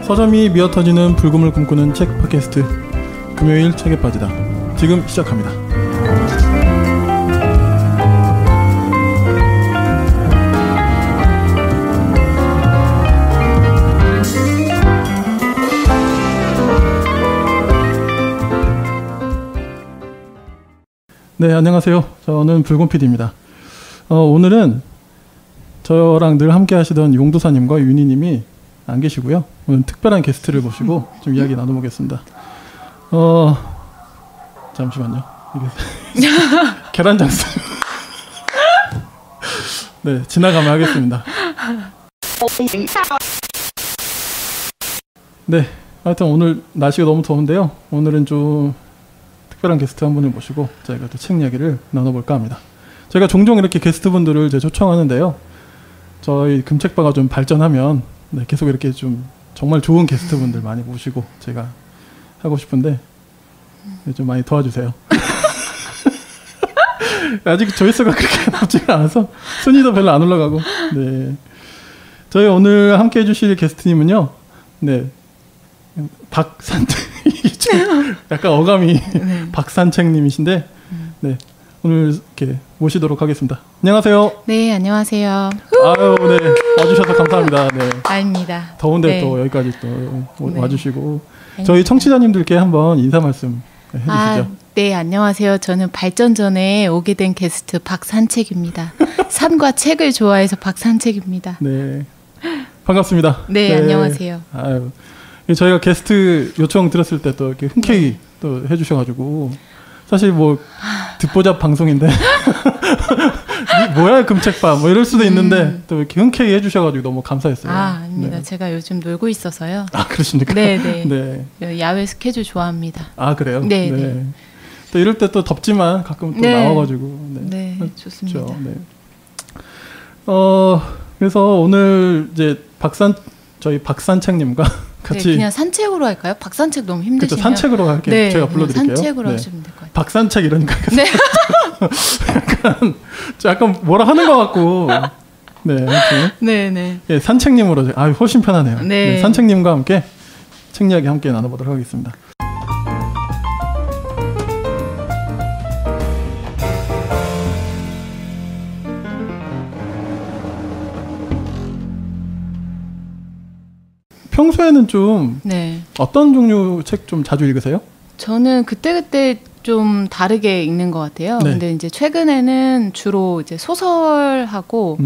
서점이 미어터지는 불금을 꿈꾸는 책 팟캐스트 금요일 책에 빠지다 지금 시작합니다. 네, 안녕하세요. 저는 불금 PD입니다. 오늘은 저랑 늘 함께 하시던 용도사님과 윤희님이 안 계시고요. 오늘 특별한 게스트를 모시고 좀 이야기 나눠보겠습니다. 잠시만요. 이게 계란장수. 네, 지나가면 하겠습니다. 네, 하여튼 오늘 날씨가 너무 더운데요. 오늘은 좀 특별한 게스트 한 분을 모시고 저희가 또 책 이야기를 나눠볼까 합니다. 저희가 종종 이렇게 게스트분들을 초청하는데요. 저희 금책바가 좀 발전하면 계속 이렇게 좀 정말 좋은 게스트분들 많이 모시고 제가 하고 싶은데 좀 많이 도와주세요. 아직 조회수가 그렇게 높지가 않아서 순위도 별로 안 올라가고. 네, 저희 오늘 함께 해주실 게스트님은요. 네, 약간 어감이 네. 박산책님이신데 네, 오늘 이렇게 모시도록 하겠습니다. 안녕하세요. 네, 안녕하세요. 아유, 네, 와주셔서 감사합니다. 네, 아닙니다. 더운데 네. 또 여기까지 또 네. 와주시고 저희 청취자님들께 한번 인사 말씀 해주시죠. 네, 안녕하세요. 저는 발전 전에 오게 된 게스트 박산책입니다. 산과 책을 좋아해서 박산책입니다. 네, 반갑습니다. 네, 네. 안녕하세요. 아유, 저희가 게스트 요청 드렸을 때 또 이렇게 흔쾌히 네. 또 해주셔가지고 사실 뭐 듣보잡 방송인데 뭐야 금책바 뭐 이럴 수도 있는데 또 이렇게 흔쾌히 해주셔가지고 너무 감사했어요. 아닙니다. 네. 제가 요즘 놀고 있어서요. 아, 그러십니까? 네네. 네. 야외 스케줄 좋아합니다. 아, 그래요? 네. 네. 또 이럴 때 또 덥지만 가끔 또 네. 나와가지고 네, 좋습니다. 그렇죠. 네. 그래서 오늘 이제 저희 박산책님과 같이 네, 그냥 산책으로 할까요? 박산책 너무 힘드시면 그렇죠. 산책으로 할게요. 네, 제가 불러드릴게요. 산책으로 네. 하시면 될 것 같아요. 박산책 이러니까 네. 약간 뭐라 하는 것 같고 네, 네네. 예, 산책님으로 훨씬 편하네요. 네. 네, 산책님과 함께 책 이야기 함께 나눠보도록 하겠습니다. 평소에는 좀 네. 어떤 종류 책 좀 자주 읽으세요? 저는 그때그때 좀 다르게 읽는 것 같아요. 네. 근데 이제 최근에는 주로 이제 소설하고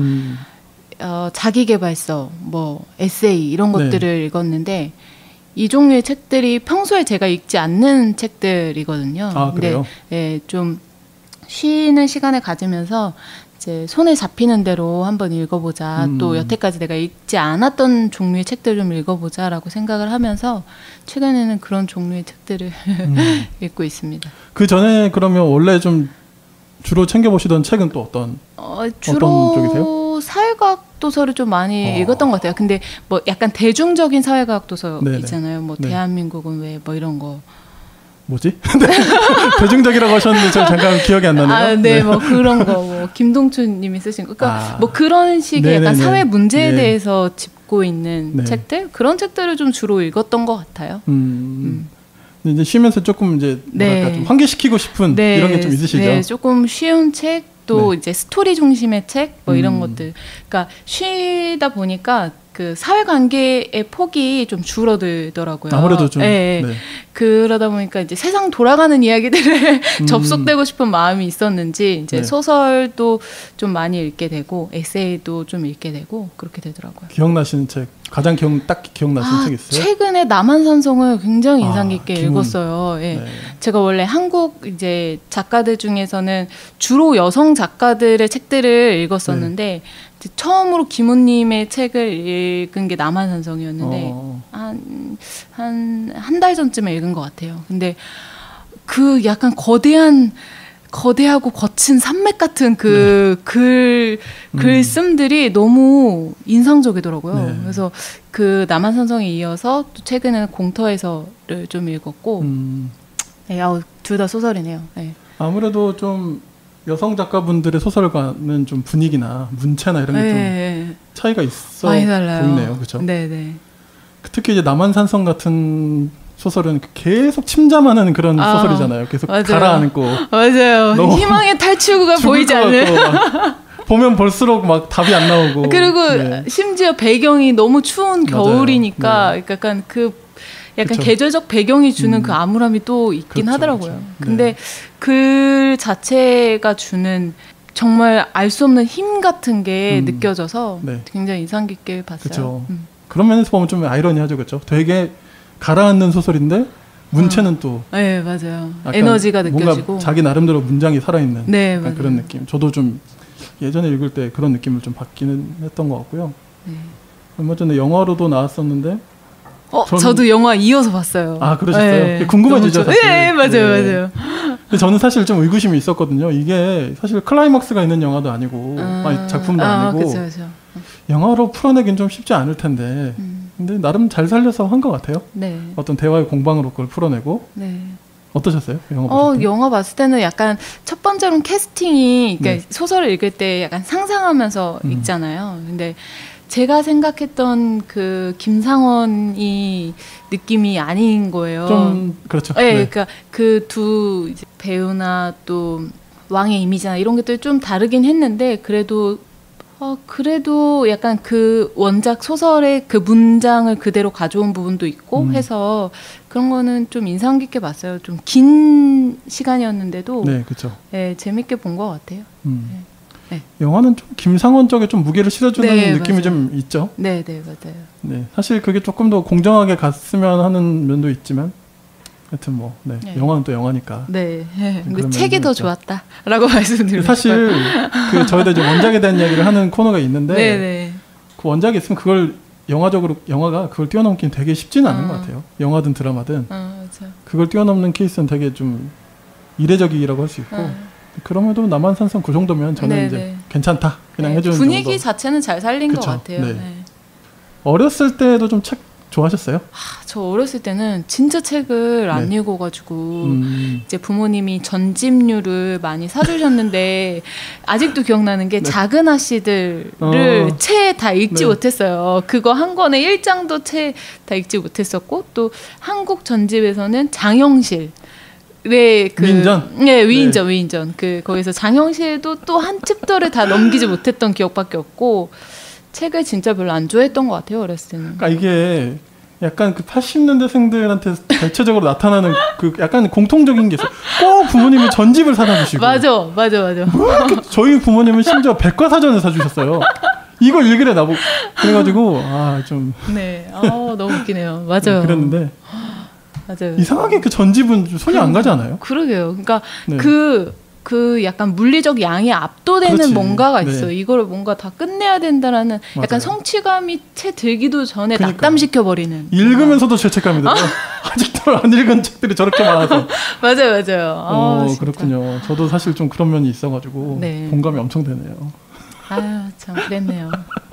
자기계발서, 뭐 에세이 이런 것들을 읽었는데 이 종류의 책들이 평소에 제가 읽지 않는 책들이거든요. 아, 그래요? 근데 좀 쉬는 시간을 가지면서 이제 손에 잡히는 대로 한번 읽어보자. 또 여태까지 내가 읽지 않았던 종류의 책들을 좀 읽어보자라고 생각을 하면서 최근에는 그런 종류의 책들을 읽고 있습니다. 그 전에 그러면 원래 좀 주로 챙겨보시던 책은 또 어떤 쪽이세요? 주로 사회과학 도서를 좀 많이 읽었던 것 같아요. 근데 뭐 약간 대중적인 사회과학 도서 네네. 있잖아요. 뭐 네. 대한민국은 왜 뭐 이런 거. 뭐지? 대중적이라고 하셨는데 저 잠깐 기억이 안 나네요. 아, 네, 뭐 그런 거, 뭐 김동춘님이 쓰신 거, 그러니까 뭐 그런 식의 네네네. 약간 사회 문제에 네. 대해서 짚고 있는 네. 책들, 그런 책들을 좀 주로 읽었던 것 같아요. 이제 쉬면서 조금 이제 뭐랄까 네. 좀 환기시키고 싶은 네, 이런 게 좀 있으시죠? 네, 조금 쉬운 책, 또 네. 이제 스토리 중심의 책, 뭐 이런 것들. 그러니까 쉬다 보니까 그 사회관계의 폭이 좀 줄어들더라고요. 아무래도 좀. 네. 네. 그러다 보니까 이제 세상 돌아가는 이야기들을 접속되고 싶은 마음이 있었는지 이제 네. 소설도 좀 많이 읽게 되고 에세이도 좀 읽게 되고 그렇게 되더라고요. 기억나시는 책, 가장 딱 기억나시는 책 있어요? 최근에 남한산성을 굉장히 인상 깊게 김훈. 읽었어요. 예. 네. 제가 원래 한국 이제 작가들 중에서는 주로 여성 작가들의 책들을 읽었었는데 이제 처음으로 김훈님의 책을 읽은 게 남한산성이었는데 한 달 전쯤에 읽은 것 같아요. 근데 그 약간 거대하고 거친 산맥 같은 글씀들이 너무 인상적이더라고요. 네. 그래서 그 남한산성에 이어서 또 최근에는 공터에서를 좀 읽었고, 네, 둘 다 소설이네요. 네. 아무래도 좀 여성 작가분들의 소설과는 좀 분위기나 문체나 이런 게 좀 차이가 있어 많이 달라요. 보이네요, 그렇죠? 네네. 특히 이제 남한산성 같은 소설은 계속 침잠하는 그런 소설이잖아요. 계속 맞아요. 가라앉고. 맞아요. 희망의 탈출구가 보이지 않는. 보면 볼수록 막 답이 안 나오고. 그리고 네. 심지어 배경이 너무 추운 겨울이니까 네. 약간 그쵸. 계절적 배경이 주는 그 암울함이 또 있긴 그렇죠, 하더라고요. 그렇죠. 근데 네. 그 자체가 주는 정말 알 수 없는 힘 같은 게 느껴져서 네. 굉장히 인상 깊게 봤어요. 그렇죠. 그런 면에서 보면 좀 아이러니하죠, 그렇죠? 되게 가라앉는 소설인데 문체는 또 네, 맞아요. 에너지가 느껴지고 뭔가 자기 나름대로 문장이 살아있는 네, 그런 느낌. 저도 좀 예전에 읽을 때 그런 느낌을 좀 받기는 했던 것 같고요. 네. 얼마 전에 영화로도 나왔었는데 저도 영화 이어서 봤어요. 아, 그러셨어요? 네, 궁금해지죠, 사실. 네, 맞아요. 근데 저는 사실 좀 의구심이 있었거든요. 이게 사실 클라이막스가 있는 영화도 아니고 작품도 아니고 그쵸. 영화로 풀어내긴 좀 쉽지 않을 텐데 근데 나름 잘 살려서 한 것 같아요. 네. 어떤 대화의 공방으로 그걸 풀어내고. 네. 어떠셨어요? 영화 보실 때? 영화 봤을 때는 약간 첫 번째로는 캐스팅이 그러니까 소설을 읽을 때 약간 상상하면서 읽잖아요. 근데 제가 생각했던 그 김상원이 느낌이 아닌 거예요. 좀 그렇죠. 네, 그러니까 그 두 배우나 또 왕의 이미지나 이런 것들이 좀 다르긴 했는데 그래도 약간 그 원작 소설의 그 문장을 그대로 가져온 부분도 있고 해서 그런 거는 좀 인상 깊게 봤어요. 좀 긴 시간이었는데도 네, 그렇죠. 네, 재밌게 본 것 같아요. 네. 영화는 좀 김상원 쪽에 좀 무게를 실어주는 느낌이 맞아요. 좀 있죠. 네, 맞아요. 네, 사실 그게 조금 더 공정하게 갔으면 하는 면도 있지만, 하여튼 뭐, 영화는 또 영화니까. 네, 근데 책이 더 좋았다라고 말씀드리고 사실 그 저희도 이제 원작에 대한 이야기를 하는 코너가 있는데, 그 원작이 있으면 그걸 영화가 그걸 뛰어넘기는 되게 쉽지는 않은 것 같아요. 영화든 드라마든 맞아. 그걸 뛰어넘는 케이스는 되게 좀 이례적이라고 할 수 있고. 그럼에도 남한산성 그 정도면 저는 이제 괜찮다 그냥 해주는 분위기 정도. 자체는 잘 살린 것 같아요. 어렸을 때도 좀 책 좋아하셨어요? 저 어렸을 때는 진짜 책을 안 읽어가지고 이제 부모님이 전집류를 많이 사주셨는데 아직도 기억나는 게 작은 아씨들을 채 다 읽지 못했어요. 그거 한 권에 1장도 채 다 읽지 못했었고 또 한국 전집에서는 장영실 위인전? 네, 위인전. 거기서 장영실도 또 한 챕터를 다 넘기지 못했던 기억밖에 없고, 책을 진짜 별로 안 좋아했던 것 같아요, 어렸을 때는. 그러니까 이게 약간 그 80년대생들한테 대체적으로 나타나는 그 약간 공통적인 게 있어요. 꼭 부모님이 전집을 사다 주시고. 맞아. 뭐 저희 부모님은 심지어 백과사전을 사주셨어요. 이걸 읽으래 나보고. 그래가지고, 좀. 네, 너무 웃기네요. 맞아요. 그랬는데. 맞아요. 이상하게 그 전집은 손이 안 가지 않아요? 그러게요. 그러니까 그 약간 물리적 양에 압도되는 뭔가가 있어요. 이거를 뭔가 다 끝내야 된다라는 약간 성취감이 채 들기도 전에 낙담시켜버리는. 읽으면서도 죄책감이 들어요. 아직도 안 읽은 책들이 저렇게 많아서. 맞아요. 그렇군요. 저도 사실 좀 그런 면이 있어가지고 공감이 엄청 되네요. 참 그랬네요.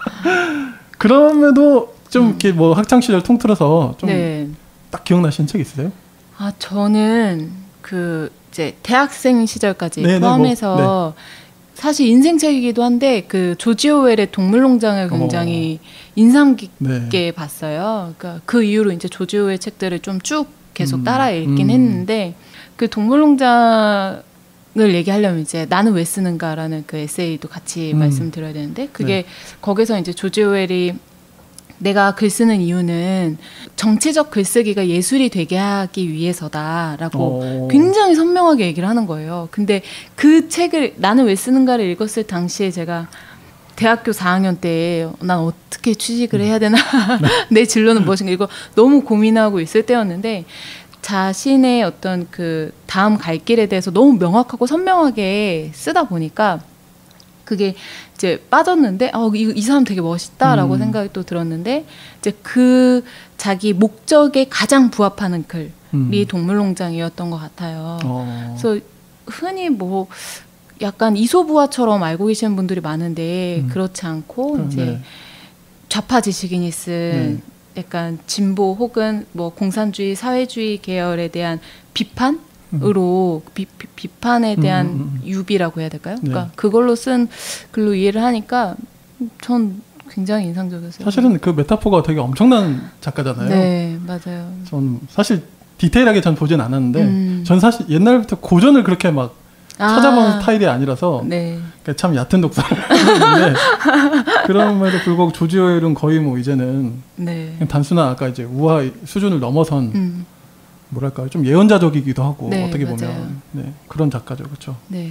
그럼에도 좀 이렇게 뭐 학창 시절 통틀어서 좀 딱 기억나시는 책 있으세요? 저는 이제 대학생 시절까지 포함해서 사실 인생책이기도 한데 그 조지 오웰의 동물농장을 굉장히 인상 깊게 봤어요. 그러니까 그 이후로 이제 조지 오웰 책들을 좀 쭉 계속 따라 읽긴 했는데 그 동물농장을 얘기하려면 이제 나는 왜 쓰는가라는 그 에세이도 같이 말씀드려야 되는데 그게 거기서 이제 조지 오웰이 내가 글 쓰는 이유는 정치적 글쓰기가 예술이 되게 하기 위해서다라고 굉장히 선명하게 얘기를 하는 거예요. 근데 그 책을 나는 왜 쓰는가를 읽었을 당시에 제가 대학교 4학년 때 난 어떻게 취직을 해야 되나 내 진로는 무엇인가 이거 너무 고민하고 있을 때였는데 자신의 어떤 그 다음 갈 길에 대해서 너무 명확하고 선명하게 쓰다 보니까 그게 이제 빠졌는데 이 사람 되게 멋있다라고 생각이 또 들었는데 이제 그 자기 목적에 가장 부합하는 글이 동물농장이었던 것 같아요. 그래서 흔히 뭐 약간 이소부화처럼 알고 계시는 분들이 많은데 그렇지 않고 이제 좌파 지식인이 쓴 약간 진보 혹은 뭐 공산주의, 사회주의 계열에 대한 비판? 으로 비판에 대한 유비라고 해야 될까요? 그러니까 그걸로 쓴 글로 이해를 하니까 전 굉장히 인상적이었어요. 사실은 그 메타포가 되게 엄청난 작가잖아요. 네, 맞아요. 전 사실 디테일하게 전 보진 않았는데 전 사실 옛날부터 고전을 그렇게 막 찾아보는 스타일이 아니라서 네. 그러니까 참 얕은 독서를 했는데 그럼에도 불구하고 조지 오웰은 거의 뭐 이제는 네. 그냥 단순한 아까 이제 우화 수준을 넘어선 뭐랄까요 좀 예언자적이기도 하고 네, 어떻게 맞아요. 보면 네, 그런 작가죠, 그렇죠. 네.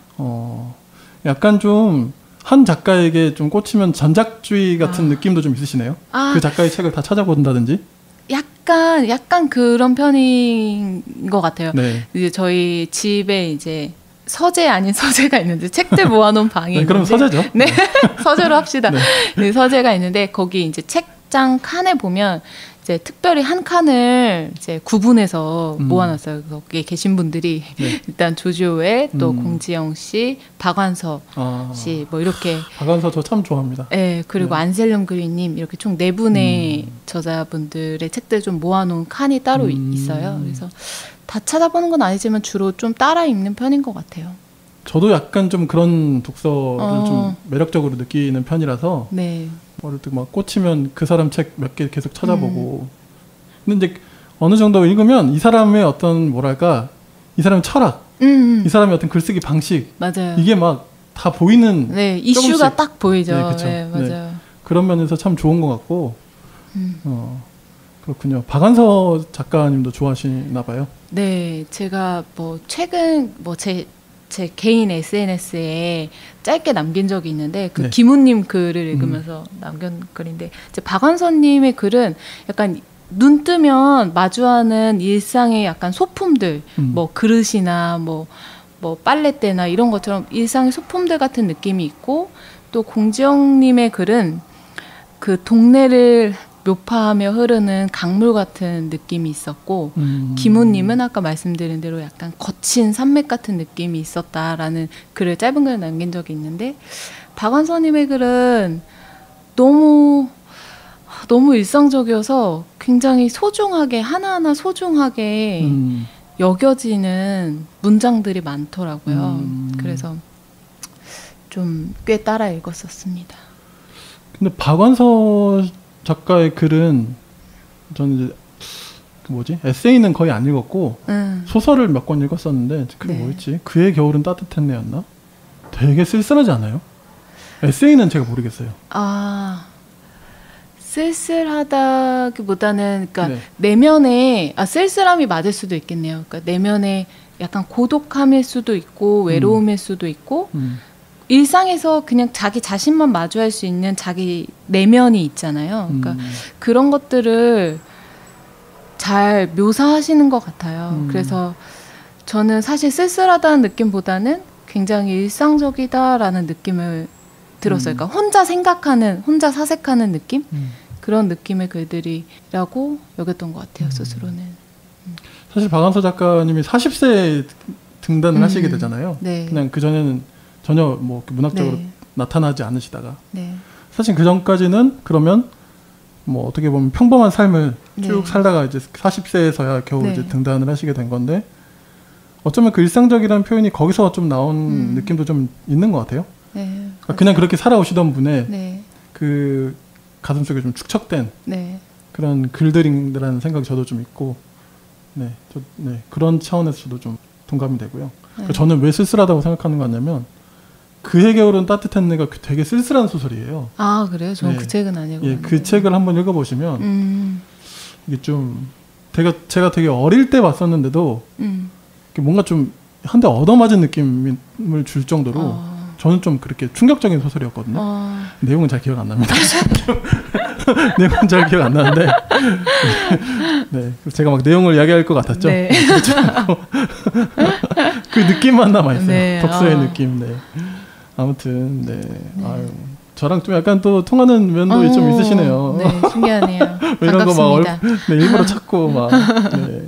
약간 좀 한 작가에게 좀 꽂히면 전작주의 같은 느낌도 좀 있으시네요. 그 작가의 책을 다 찾아본다든지. 약간 그런 편인 것 같아요. 네. 이제 저희 집에 이제 서재 아닌 서재가 있는데 책들 모아놓은 방이 네, 그럼 있는데 서재죠. 네, 서재로 합시다. 네. 네, 서재가 있는데 거기 이제 책장 칸에 보면 이제 특별히 한 칸을 이제 구분해서 모아놨어요. 거기에 계신 분들이 네. 일단 조지 오웰, 또 공지영 씨, 박완서 씨, 뭐 이렇게. 박완서 저 참 좋아합니다. 네, 그리고 네. 안셀름 그린님 이렇게 총 4분의 저자분들의 책들 좀 모아놓은 칸이 따로 있어요. 그래서 다 찾아보는 건 아니지만 주로 좀 따라 읽는 편인 것 같아요. 저도 약간 좀 그런 독서를 좀 매력적으로 느끼는 편이라서 네. 어릴 때 막 꽂히면 그 사람 책 몇 개 계속 찾아보고 근데 이제 어느 정도 읽으면 이 사람의 어떤 뭐랄까 이 사람의 철학 이 사람의 어떤 글쓰기 방식 맞아요. 이게 막 다 보이는 네, 이슈가 조금씩. 딱 보이죠. 네, 그쵸. 네, 맞아요. 네. 그런 면에서 참 좋은 것 같고 그렇군요. 박완서 작가님도 좋아하시나 봐요. 네, 제가 뭐 최근 뭐 제 개인 SNS에 짧게 남긴 적이 있는데 그 네. 김우님 글을 읽으면서 남긴 글인데 이제 박완서님의 글은 약간 눈 뜨면 마주하는 일상의 약간 소품들, 뭐 그릇이나 뭐 빨랫대나 이런 것처럼 일상의 소품들 같은 느낌이 있고 또 공지영님의 글은 그 동네를 묘파하며 흐르는 강물 같은 느낌이 있었고 김우님은 아까 말씀드린 대로 약간 거친 산맥 같은 느낌이 있었다라는 글을 짧은 글을 남긴 적이 있는데 박완서님의 글은 너무 일상적이어서 굉장히 소중하게 하나하나 소중하게 여겨지는 문장들이 많더라고요. 그래서 좀 꽤 따라 읽었었습니다. 근데 박완서 작가의 글은 저는 이제 그 뭐지 에세이는 거의 안 읽었고 소설을 몇 권 읽었었는데 그게 네. 뭐였지? 그의 겨울은 따뜻했네였나? 되게 쓸쓸하지 않아요? 에세이는 제가 모르겠어요. 쓸쓸하다기보다는 그러니까 네. 내면에 쓸쓸함이 맞을 수도 있겠네요. 그러니까 내면에 약간 고독함일 수도 있고 외로움일 수도 있고 일상에서 그냥 자기 자신만 마주할 수 있는 자기 내면이 있잖아요. 그러니까 그런 것들을 잘 묘사하시는 것 같아요. 그래서 저는 사실 쓸쓸하다는 느낌보다는 굉장히 일상적이다라는 느낌을 들었어요. 그러니까 혼자 생각하는, 혼자 사색하는 느낌? 그런 느낌의 글들이라고 여겼던 것 같아요, 스스로는. 사실 박완서 작가님이 40세에 등단을 하시게 되잖아요. 네. 그냥 그전에는 전혀 뭐 문학적으로 네. 나타나지 않으시다가 네. 사실 그 전까지는 그러면 뭐 어떻게 보면 평범한 삶을 쭉 네. 살다가 이제 40세에서야 겨우 네. 이제 등단을 하시게 된 건데 어쩌면 그 일상적이라는 표현이 거기서 좀 나온 느낌도 좀 있는 것 같아요. 네. 그러니까 그냥 그렇게 살아오시던 분의 네. 그 가슴속에 좀 축적된 네. 그런 글들이라는 생각이 저도 좀 있고 네, 그런 차원에서도 좀 동감이 되고요. 그러니까 저는 왜 쓸쓸하다고 생각하는 거 같냐면 그의 겨울은 따뜻했네가 되게 쓸쓸한 소설이에요. 아, 그래요? 저는 네. 그 책은 아니고. 예, 그 책을 한번 읽어보시면 이게 좀 제가 되게 어릴 때 봤었는데도 뭔가 좀 한 대 얻어맞은 느낌을 줄 정도로 저는 좀 그렇게 충격적인 소설이었거든요. 내용은 잘 기억 안 납니다. 내용은 잘 기억 안 나는데 네, 제가 막 내용을 이야기할 것 같았죠. 네. 그렇지 않고 그 느낌만 남아있어요. 네. 독서의 느낌. 네. 아무튼 네. 아유, 저랑 좀 약간 또 통하는 면도 좀 있으시네요. 네, 신기하네요. 이런 거 막 반갑습니다. 일부러 찾고 막. 네.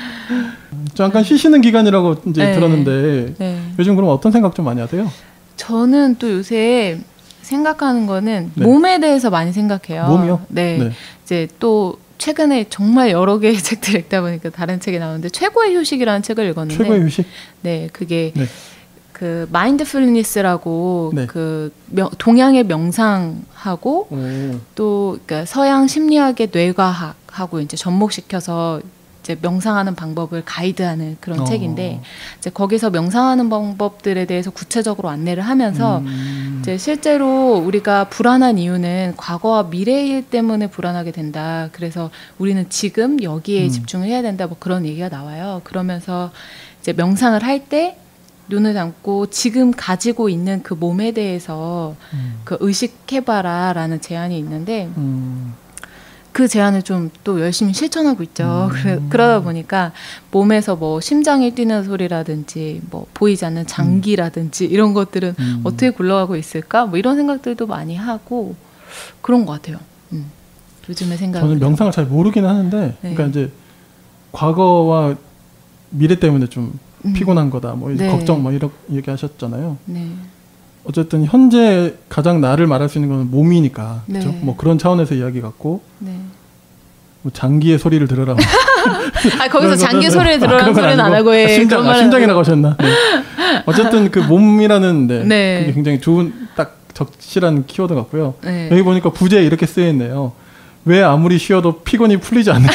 잠깐 쉬시는 기간이라고 이제 네. 들었는데 네. 요즘 그럼 어떤 생각 좀 많이 하세요? 저는 또 요새 생각하는 거는 네. 몸에 대해서 많이 생각해요. 몸이요? 네. 네. 이제 또 최근에 정말 여러 개의 책들 읽다 보니까 다른 책이 나오는데 최고의 휴식이라는 책을 읽었는데 최고의 휴식? 네, 그게 네. 그 마인드풀니스라고 네. 그 동양의 명상하고 또 그러니까 서양 심리학의 뇌과학하고 이제 접목시켜서 이제 명상하는 방법을 가이드하는 그런 책인데 이제 거기서 명상하는 방법들에 대해서 구체적으로 안내를 하면서 이제 실제로 우리가 불안한 이유는 과거와 미래일 때문에 불안하게 된다. 그래서 우리는 지금 여기에 집중을 해야 된다. 뭐 그런 얘기가 나와요. 그러면서 이제 명상을 할 때 눈을 감고 지금 가지고 있는 그 몸에 대해서 그 의식해봐라라는 제안이 있는데 그 제안을 좀 또 열심히 실천하고 있죠. 그러다 보니까 몸에서 뭐 심장이 뛰는 소리라든지 뭐 보이지 않는 장기라든지 이런 것들은 어떻게 굴러가고 있을까? 뭐 이런 생각들도 많이 하고 그런 것 같아요. 요즘에 생각은. 저는 명상을 잘 모르긴 하는데, 네. 그러니까 이제 과거와 미래 때문에 좀 피곤한 거다, 뭐 네. 걱정, 뭐 이런 얘기하셨잖아요. 네. 어쨌든 현재 가장 나를 말할 수 있는 건 몸이니까, 네. 그렇죠? 뭐 그런 차원에서 이야기 같고, 네. 뭐 장기의 소리를 들으라. 아 거기서 장기 소리를 들으라는 소리는 안 하고 해. 심장이라고 하셨나? 네. 어쨌든 그 몸이라는 데 네. 그게 굉장히 좋은 딱 적실한 키워드 같고요. 네. 여기 보니까 부제에 이렇게 쓰여 있네요. 왜 아무리 쉬어도 피곤이 풀리지 않는가?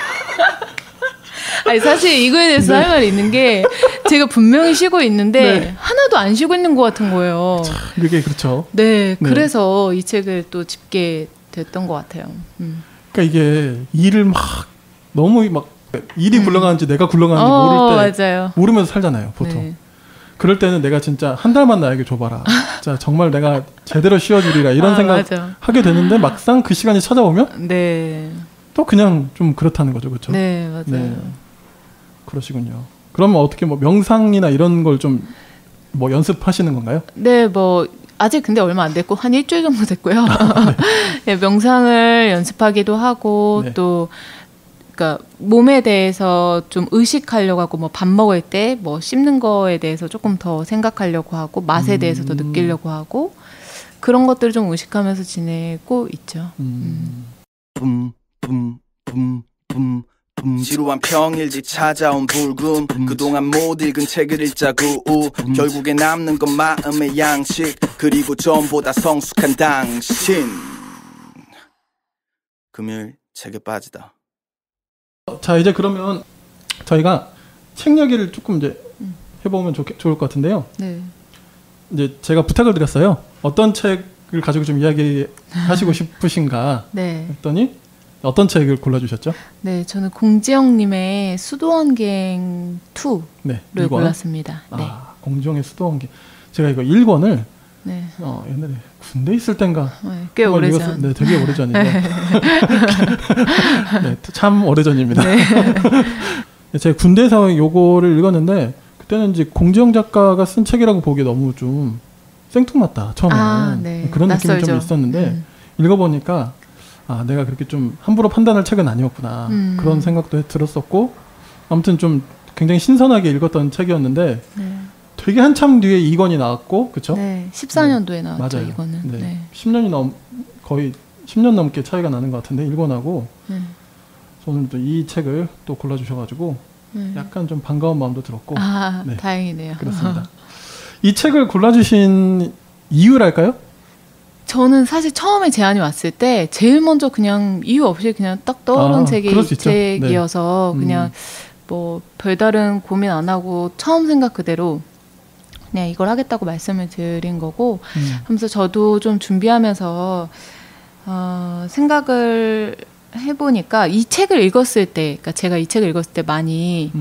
아니 사실 이거에 대해서 할 말이 있는 게 제가 분명히 쉬고 있는데 하나도 안 쉬고 있는 것 같은 거예요. 그게 그렇죠. 네, 그래서 이 책을 또 집게 됐던 것 같아요. 그러니까 이게 일을 막 너무 막 일이 굴러가는지 내가 굴러가는지 모를 때 맞아요. 모르면서 살잖아요, 보통. 네. 그럴 때는 내가 진짜 한 달만 나에게 줘봐라. 진짜 정말 내가 제대로 쉬어주리라 이런 생각 맞아. 하게 되는데 막상 그 시간이 찾아오면 네. 또 그냥 좀 그렇다는 거죠, 그렇죠? 네, 맞아요. 네. 그러시군요. 그러면 어떻게 뭐 명상이나 이런 걸 좀 뭐 연습하시는 건가요? 네, 뭐 아직 근데 얼마 안 됐고 한 일주일 정도 됐고요. 네, 명상을 연습하기도 하고 네. 또 그러니까 몸에 대해서 좀 의식하려고 하고 뭐 밥 먹을 때 뭐 씹는 거에 대해서 조금 더 생각하려고 하고 맛에 대해서 더 느끼려고 하고 그런 것들을 좀 의식하면서 지내고 있죠. 지루한 평일지 찾아온 불금 그동안 못 읽은 책을 읽자구 결국에 남는 건 마음의 양식 그리고 전보다 성숙한 당신 금요일 책에 빠지다. 자, 이제 그러면 저희가 책 이야기를 조금 이제 해보면 좋을 것 같은데요. 네. 이제 제가 부탁을 드렸어요. 어떤 책을 가지고 좀 이야기하시고 싶으신가 네. 했더니 어떤 책을 골라주셨죠? 네, 저는 공지영님의 수도원갱 2를 네, 골랐습니다. 네. 아, 공지영의 수도원갱. 제가 이거 1권을 네. 옛날에 군대 있을 땐가 네, 꽤 오래전. 네, 되게 오래전이에요. 네, 참 오래전입니다. 네. 제가 군대에서 요거를 읽었는데 그때는 이제 공지영 작가가 쓴 책이라고 보기에 너무 좀 생뚱맞다 처음에는 네. 그런 낯설죠. 느낌이 좀 있었는데 읽어보니까 내가 그렇게 좀 함부로 판단할 책은 아니었구나 그런 생각도 들었었고 아무튼 좀 굉장히 신선하게 읽었던 책이었는데 네. 되게 한참 뒤에 2권이 나왔고 그쵸? 네, 14년도에 나왔죠. 맞아요. 이거는. 네. 네. 10년이 거의 10년 넘게 차이가 나는 것 같은데 1권하고 네. 저는 또 이 책을 또 골라주셔가지고 네. 약간 좀 반가운 마음도 들었고 네. 다행이네요. 그렇습니다. 이 책을 골라주신 이유랄까요? 저는 사실 처음에 제안이 왔을 때 제일 먼저 그냥 이유 없이 그냥 딱 떠오른 그럴 수 있죠. 책이어서 그냥 뭐 별다른 고민 안 하고 처음 생각 그대로 그냥 이걸 하겠다고 말씀을 드린 거고 하면서 저도 좀 준비하면서 생각을 해보니까 이 책을 읽었을 때, 그러니까 제가 이 책을 읽었을 때 많이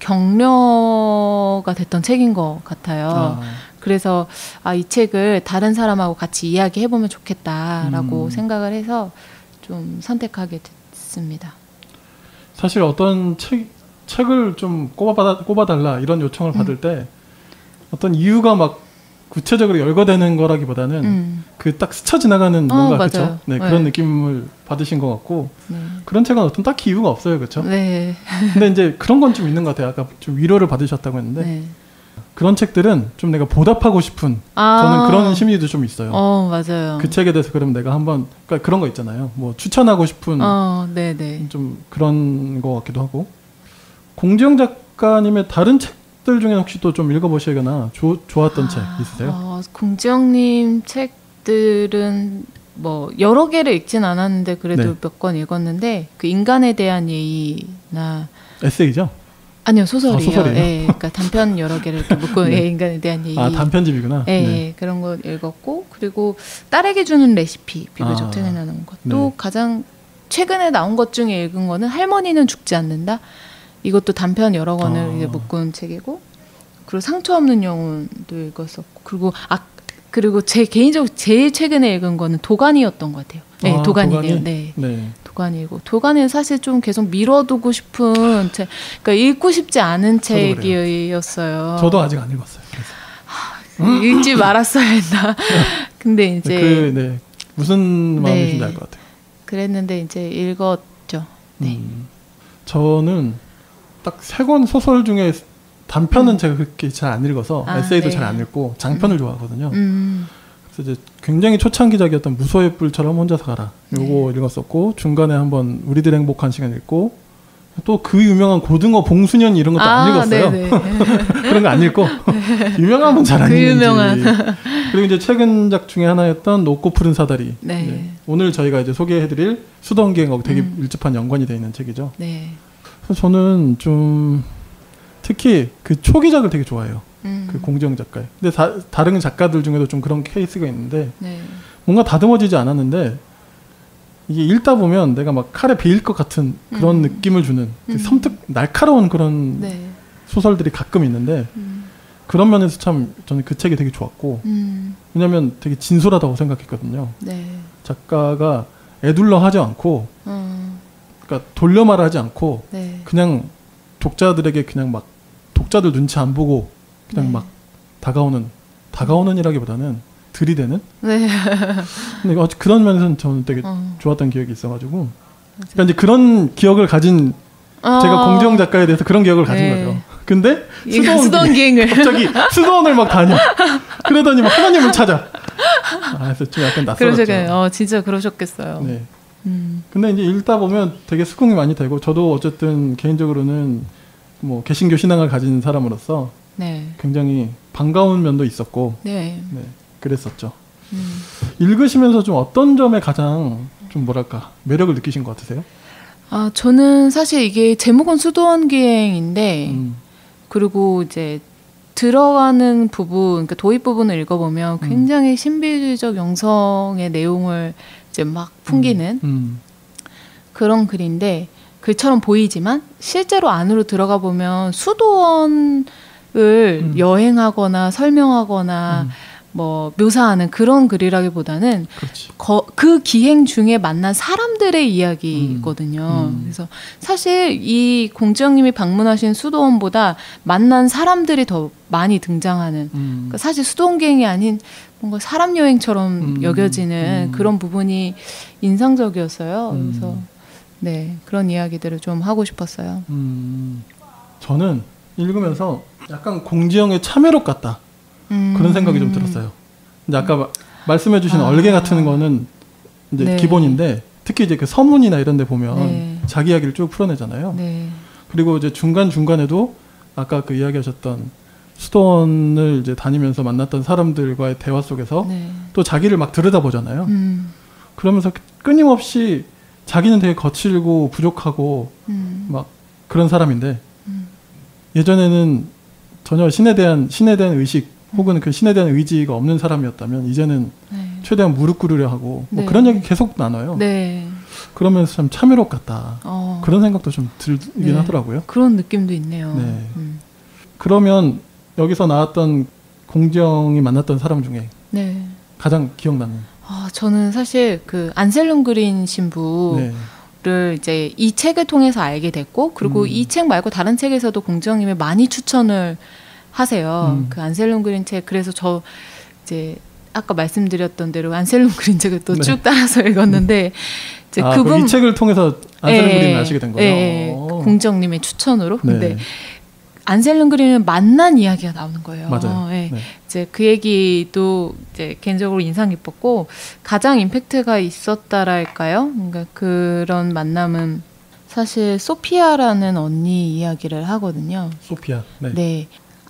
격려가 됐던 책인 것 같아요. 그래서 이 책을 다른 사람하고 같이 이야기해보면 좋겠다라고 생각을 해서 좀 선택하게 됐습니다. 사실 어떤 책을 좀 꼽아달라 이런 요청을 받을 때 어떤 이유가 막 구체적으로 열거되는 거라기보다는 그 딱 스쳐 지나가는 뭔가 그렇죠? 네, 그런 느낌을 받으신 것 같고 그런 책은 어떤 딱히 이유가 없어요, 그렇죠? 네. 근데 이제 그런 건 좀 있는 것 같아요. 아까 좀 위로를 받으셨다고 했는데 네. 그런 책들은 좀 내가 보답하고 싶은 저는 그런 심리도 좀 있어요. 맞아요. 그 책에 대해서 그럼 내가 한번 그러니까 그런 거 있잖아요. 뭐 추천하고 싶은 네네. 좀 그런 거 같기도 하고 공지영 작가님의 다른 책들 중에 혹시 또 좀 읽어보시거나 좋았던 책 있으세요? 공지영님 책들은 뭐 여러 개를 읽진 않았는데 그래도 네. 몇 권 읽었는데 그 인간에 대한 예의나 에세이죠? 아니요 소설이에요. 소설이에요? 예, 그러니까 단편 여러 개를 이렇게 묶고 네. 예, 인간에 대한 예의. 단편집이구나. 예, 네. 예, 그런 거 읽었고 그리고 딸에게 주는 레시피 비교적 아, 퇴근하는 것도 네. 가장 최근에 나온 것 중에 읽은 거는 할머니는 죽지 않는다. 이것도 단편 여러 권을 이제 묶은 책이고 그리고 상처 없는 영혼도 읽었었고 그리고 제 개인적으로 제일 최근에 읽은 거는 도가니였던 것 같아요. 네, 도가니네요. 도가니? 네. 네. 도가니고 도가니는 사실 좀 계속 미뤄두고 싶은 책, 그러니까 읽고 싶지 않은 책이었어요. 저도 아직 안 읽었어요. 그래서. 읽지 말았어야 했나. 근데 이제 네. 무슨 마음이신지 네. 알 것 같아요. 그랬는데 이제 읽었죠. 네. 저는 딱 3권 소설 중에 단편은 제가 그렇게 잘 안 읽어서 에세이도 네. 잘 안 읽고 장편을 좋아하거든요. 그래서 이제 굉장히 초창기작이었던 무소의 뿔처럼 혼자서 가라. 요거 읽었었고 중간에 한번 우리들 행복한 시간 읽고 또 그 유명한 고등어 봉수년 이런 것도 안 읽었어요. 그런 거 안 읽고 유명한 건 잘 안 읽는지. 유명한. 그리고 이제 최근작 중에 하나였던 높고 푸른 사다리. 네. 네. 오늘 저희가 이제 소개해드릴 수도원기행하고 되게 밀접한 연관이 되어 있는 책이죠. 네. 그래서 저는 좀 특히 그 초기작을 되게 좋아해요. 그 공지영 작가의. 근데 다른 작가들 중에도 좀 그런 케이스가 있는데 네. 뭔가 다듬어지지 않았는데 이게 읽다 보면 내가 막 칼에 베일 것 같은 그런 느낌을 주는 섬뜩 날카로운 그런 네. 소설들이 가끔 있는데 그런 면에서 참 저는 그 책이 되게 좋았고 왜냐하면 되게 진솔하다고 생각했거든요. 네. 작가가 애둘러 하지 않고 그러니까 돌려 말하지 않고 네. 그냥 독자들에게 그냥 막 독자들 눈치 안 보고 그냥 네. 막 다가오는이라기보다는 들이대는. 네. 근데 그런 면에서는 저는 되게 좋았던 기억이 있어가지고. 그러니까 이제 그런 기억을 가진 제가 공지영 작가에 대해서 그런 기억을 가진 네. 거죠. 근데 수도원기행을 갑자기 수도원을 막 다녀. 그러더니 막 하나님을 찾아. 그래서 좀 약간 낯설었죠. 그러셨겠네요. 진짜 그러셨겠어요. 네. 근데 이제 읽다 보면 되게 수긍이 많이 되고 저도 어쨌든 개인적으로는 뭐 개신교 신앙을 가진 사람으로서 네. 굉장히 반가운 면도 있었고 네. 네, 그랬었죠. 읽으시면서 좀 어떤 점에 가장 좀 뭐랄까 매력을 느끼신 것 같으세요? 저는 사실 이게 제목은 수도원기행인데 그리고 이제 들어가는 부분, 그러니까 도입 부분을 읽어보면 굉장히 신비주의적 영성의 내용을 이제 막 풍기는 그런 글인데 글처럼 보이지만 실제로 안으로 들어가 보면 수도원을 여행하거나 설명하거나 뭐 묘사하는 그런 글이라기보다는 그 기행 중에 만난 사람들의 이야기거든요. 그래서 사실 이 공지영님이 방문하신 수도원보다 만난 사람들이 더 많이 등장하는 그러니까 사실 수도원기행이 아닌 뭔가 사람 여행처럼 여겨지는 그런 부분이 인상적이었어요. 그래서 네 그런 이야기들을 좀 하고 싶었어요. 저는 읽으면서 약간 공지영의 참회록 같다. 그런 생각이 좀 들었어요. 근데 아까 말씀해주신 얼개 같은 거는 이제 네. 기본인데 특히 이제 그 서문이나 이런 데 보면 네. 자기 이야기를 쭉 풀어내잖아요. 네. 그리고 이제 중간중간에도 아까 그 이야기하셨던 수도원을 이제 다니면서 만났던 사람들과의 대화 속에서 네. 또 자기를 막 들여다보잖아요. 그러면서 끊임없이 자기는 되게 거칠고 부족하고 막 그런 사람인데 예전에는 전혀 신에 대한 의식 혹은 그 신에 대한 의지가 없는 사람이었다면 이제는 네. 최대한 무릎 꿇으려 하고 뭐 네. 그런 얘기 계속 나눠요. 네. 그러면서 참 참회록 같다. 그런 생각도 좀 들긴 네. 하더라고요. 그런 느낌도 있네요. 네. 그러면 여기서 나왔던 공지영이 만났던 사람 중에 네. 가장 기억나는. 저는 사실 그 안셀름 그린 신부를 네. 이제 이 책을 통해서 알게 됐고 그리고 이 책 말고 다른 책에서도 공지영님이 많이 추천을 하세요. 그 안셀름 그린 책 그래서 저 이제 아까 말씀드렸던 대로 안셀름 그린 책을 또 쭉 따라서 읽었는데 이제 그분 이 책을 통해서 안셀름 그린을 아시게 된 거예요. 네, 공지영님의 추천으로. 네. 근데 안셀름 그린은 만난 이야기가 나오는 거예요. 맞아요. 네. 네. 이제 그 얘기도 이제 개인적으로 인상 깊었고 가장 임팩트가 있었다랄까요? 그러니까 그런 만남은 사실 소피아라는 언니 이야기를 하거든요. 소피아. 네. 네.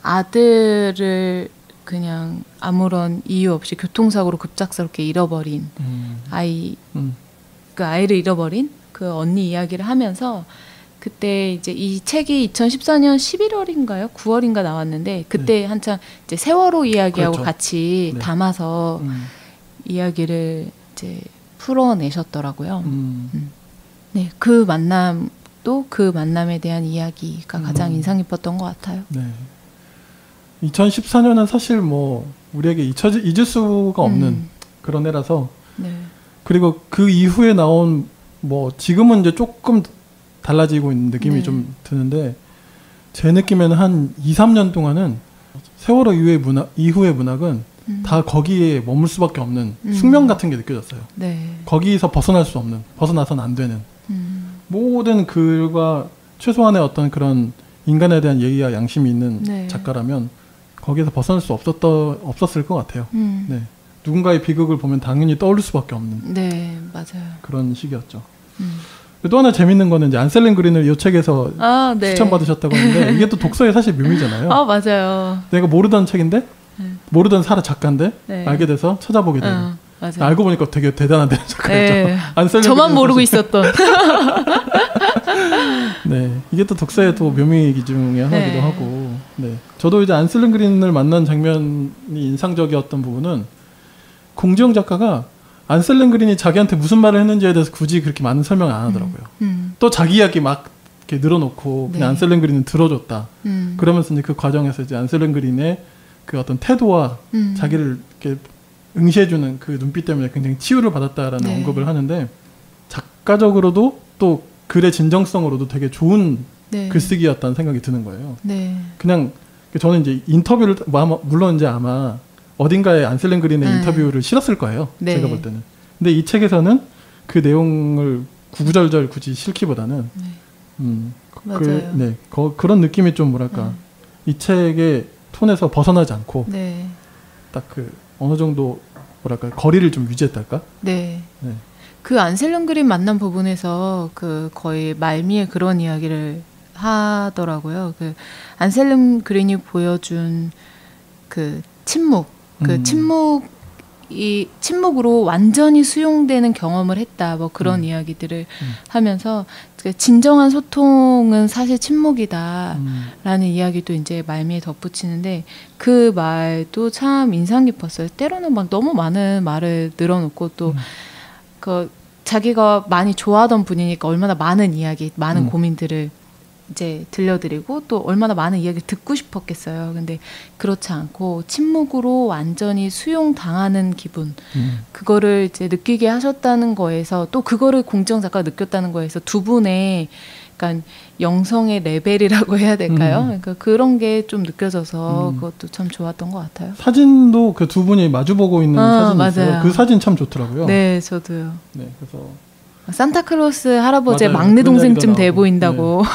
아들을 그냥 아무런 이유 없이 교통사고로 급작스럽게 잃어버린 아이, 그 아이를 잃어버린 그 언니 이야기를 하면서 그때 이제 이 책이 2014년 11월인가요? 9월인가 나왔는데 그때 네. 한창 이제 세월호 이야기하고 그렇죠. 같이 네. 담아서 이야기를 이제 풀어내셨더라고요. 네, 그 만남도 그 만남에 대한 이야기가 가장 인상 깊었던 것 같아요. 네. 2014년은 사실 뭐 우리에게 잊을 수가 없는 그런 해라서 네. 그리고 그 이후에 나온 뭐 지금은 이제 조금 달라지고 있는 느낌이 네. 좀 드는데 제 느낌에는 한 2, 3년 동안은 세월호 이후의 문학은 다 거기에 머물 수밖에 없는 숙명 같은 게 느껴졌어요. 네. 거기서 벗어날 수 없는, 벗어나서는 안 되는 모든 글과 최소한의 어떤 그런 인간에 대한 예의와 양심이 있는 네. 작가라면 거기에서 벗어날 수 없었을 것 같아요. 네. 누군가의 비극을 보면 당연히 떠올릴 수밖에 없는 네, 맞아요. 그런 시기였죠. 또 하나 재밌는 거는 이제 안셀린 그린을 이 책에서 네. 추천받으셨다고 하는데 이게 또 독서의 사실 묘미잖아요. 맞아요. 내가 모르던 책인데 모르던 작가인데 네. 알게 돼서 찾아보게 되는. 맞아요. 알고 보니까 되게 대단한 작가였죠. 네. 안셀린 저만 그린은 모르고 사실- 있었던. 네, 이게 또 독서의 또 묘미 중에 하나기도 네. 하고. 네, 저도 이제 안셀린 그린을 만난 장면이 인상적이었던 부분은 공지영 작가가 안셀린 그린이 자기한테 무슨 말을 했는지에 대해서 굳이 그렇게 많은 설명을 안 하더라고요. 또 자기 이야기 막 이렇게 늘어놓고 그냥 네. 안셀린 그린은 들어줬다. 그러면서 이제 그 과정에서 이제 안셀린 그린의 그 어떤 태도와 자기를 이렇게 응시해주는 그 눈빛 때문에 굉장히 치유를 받았다라는 네. 언급을 하는데 작가적으로도 또 글의 진정성으로도 되게 좋은 네. 글쓰기였다는 생각이 드는 거예요. 네. 그냥 저는 이제 인터뷰를 물론 이제 아마 어딘가에 안셀린 그린의 인터뷰를 실었을 거예요. 네. 제가 볼 때는. 근데 이 책에서는 그 내용을 구구절절 굳이 실기보다는 맞아요. 그런 느낌이 좀 뭐랄까 이 책의 톤에서 벗어나지 않고 네. 딱 그 어느 정도 뭐랄까 거리를 좀 유지했달까? 네. 네. 그 안셀린 그린 만난 부분에서 그 거의 말미에 그런 이야기를 하더라고요. 그 안셀린 그린이 보여준 그 침묵, 그 침묵으로 완전히 수용되는 경험을 했다. 뭐 그런 이야기들을 하면서 그 진정한 소통은 사실 침묵이다라는 이야기도 이제 말미에 덧붙이는데 그 말도 참 인상 깊었어요. 때로는 막 너무 많은 말을 늘어놓고 또 그 자기가 많이 좋아하던 분이니까 얼마나 많은 이야기, 많은 고민들을 이제 들려드리고 또 얼마나 많은 이야기를 듣고 싶었겠어요. 근데 그렇지 않고 침묵으로 완전히 수용당하는 기분, 그거를 이제 느끼게 하셨다는 거에서 또 그거를 공지영 작가가 느꼈다는 거에서 두 분의 약간 영성의 레벨이라고 해야 될까요? 그러니까 그런 게 좀 느껴져서 그것도 참 좋았던 것 같아요. 사진도 그 두 분이 마주보고 있는 사진이 있어요. 맞아요. 그 사진 참 좋더라고요. 네, 저도요. 네, 그래서 산타클로스 할아버지의 맞아요. 막내 그런 동생쯤 이야기도 돼 나오고. 보인다고.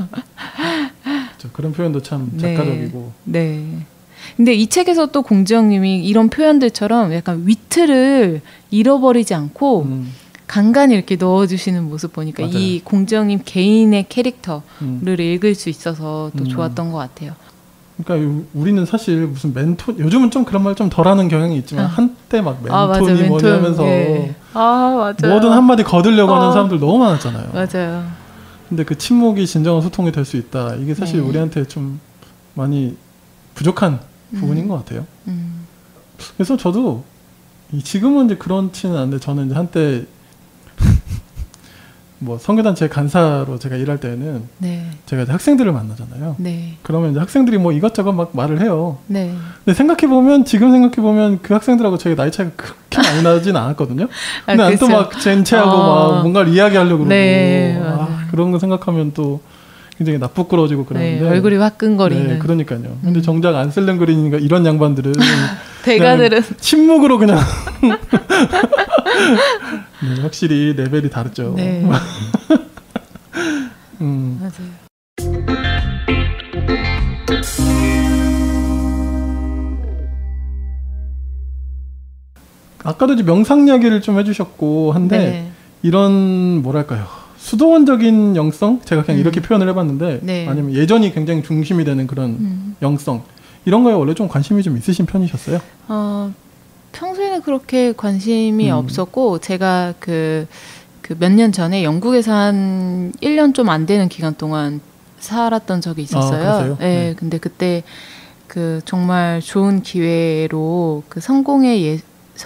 그런 표현도 참 네. 작가적이고. 네. 근데 이 책에서 또 공지영님이 이런 표현들처럼 약간 위트를 잃어버리지 않고 간간히 이렇게 넣어주시는 모습 보니까 맞아요. 이 공지영님 개인의 캐릭터를 읽을 수 있어서 또 좋았던 것 같아요. 그러니까 우리는 사실 무슨 멘토, 요즘은 좀 그런 말 좀 덜하는 경향이 있지만 한때 막 맞아요. 멘토니 뭐니 하면서 예. 맞아요. 뭐든 한마디 거들려고 하는 사람들 너무 많았잖아요. 맞아요. 근데 그 침묵이 진정한 소통이 될 수 있다. 이게 사실 네. 우리한테 좀 많이 부족한 부분인 것 같아요. 그래서 저도 지금은 이제 그렇지는 않은데 저는 이제 한때 뭐 선교단체 간사로 제가 일할 때는 네. 제가 이제 학생들을 만나잖아요. 네. 그러면 이제 학생들이 뭐 이것저것 막 말을 해요. 네. 근데 지금 생각해보면 그 학생들하고 제가 나이 차이가 그렇게 많이 나진 않았거든요. 근데 난 또 글쎄요. 막 젠체하고 막 뭔가를 이야기하려고 그러고 네, 맞아요. 그런 거 생각하면 또 굉장히 나쁘끄러지고 그러는데 네, 얼굴이 화끈거리는. 네, 그러니까요. 근데 정작 안셀린 그린인가 이런 양반들은 대가들은 그냥 침묵으로 그냥 네, 확실히 레벨이 다르죠. 네. 맞아요. 아까도 이제 명상 이야기를 좀 해주셨고 한데 네. 이런 뭐랄까요 수도원적인 영성 제가 그냥 이렇게 표현을 해봤는데 네. 아니면 예전이 굉장히 중심이 되는 그런 영성 이런 거에 원래 좀 관심이 좀 있으신 편이셨어요? 평소에는 그렇게 관심이 없었고 제가 그 몇 년 전에 영국에서 한 1년 좀 안 되는 기간 동안 살았던 적이 있었어요. 그러세요? 네, 근데 그때 그 정말 좋은 기회로 그 성공회가